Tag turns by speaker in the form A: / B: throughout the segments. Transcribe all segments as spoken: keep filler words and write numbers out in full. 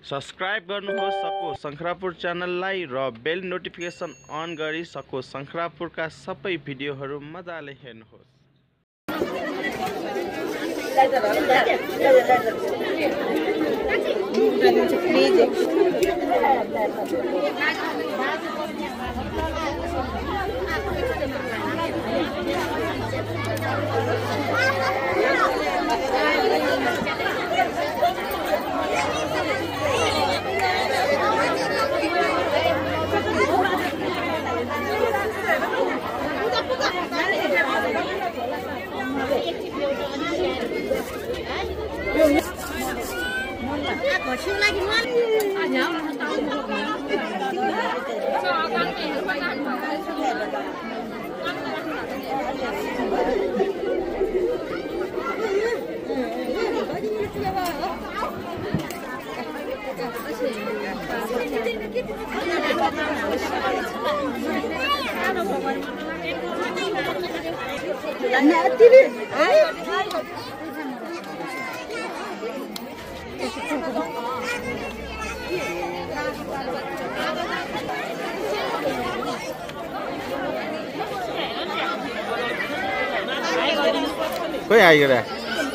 A: Subscribe गर्नुहोस् सको शंखरापुर च्यानललाई र बेल नोटिफिकेसन अन गरी सको शंखरापुरका सबै भिडियोहरू मजाले हेर्नुहोस्। कोई आएगा रे?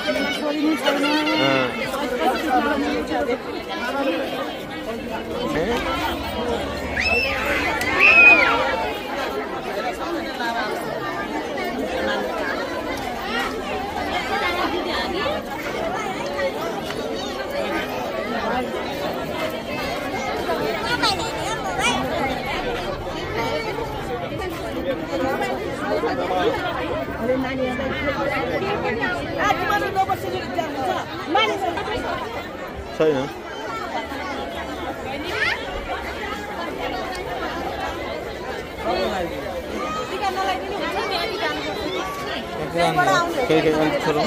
A: छैन कहीं कहीं छोड़ो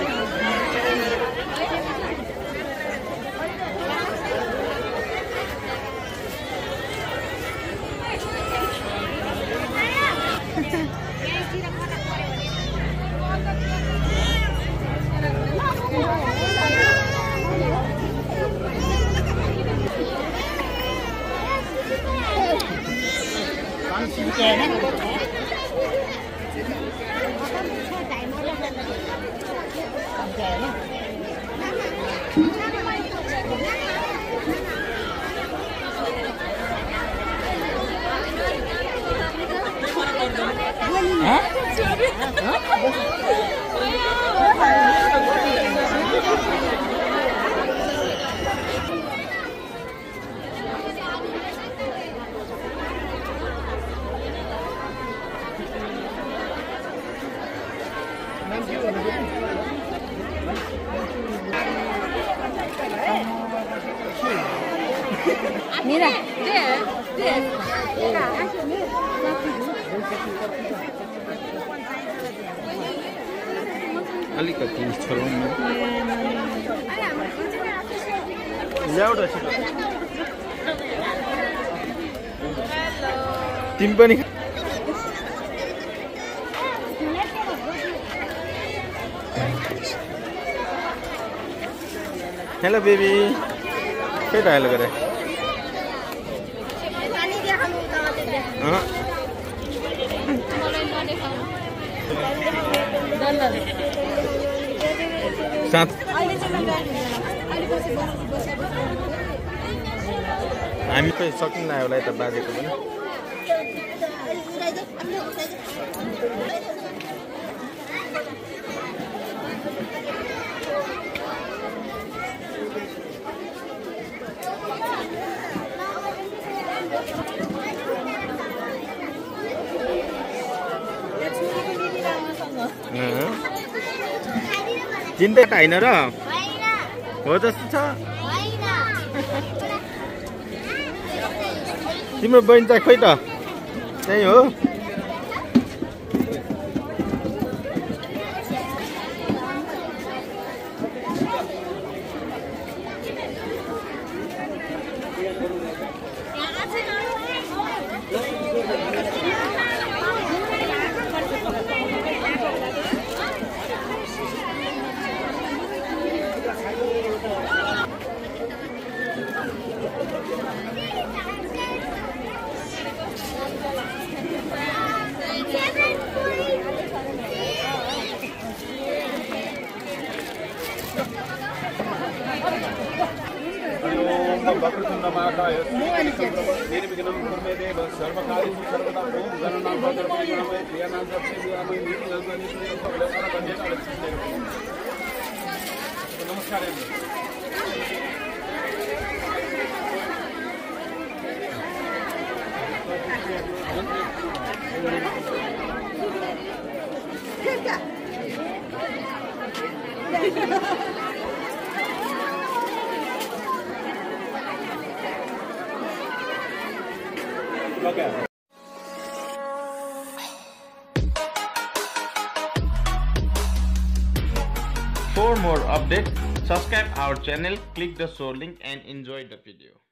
B: Mira,
A: अलिकति छोडौँ न ल्याउट तिमी पनि हेलो बेबी के त हेलो गरे साथ हामी पनि सकिन्न होला यता बाजेको पनि चिन्ता त होइन र हो जस्तो छ तिम्रो बहिनी चाहिँ खोइ त त्यही हो
B: वक्रतुण्ड महाकाय निर्विघ्नं कुरु देव सर्वकार्येषु सर्वदा ओम गणनां भद्रकाय प्रियानां सर्वदेवामय नीतिनां निश्चयं भगवता बंधे नमस्कार Okay.
A: For more updates, subscribe our channel, click the show link and enjoy the video.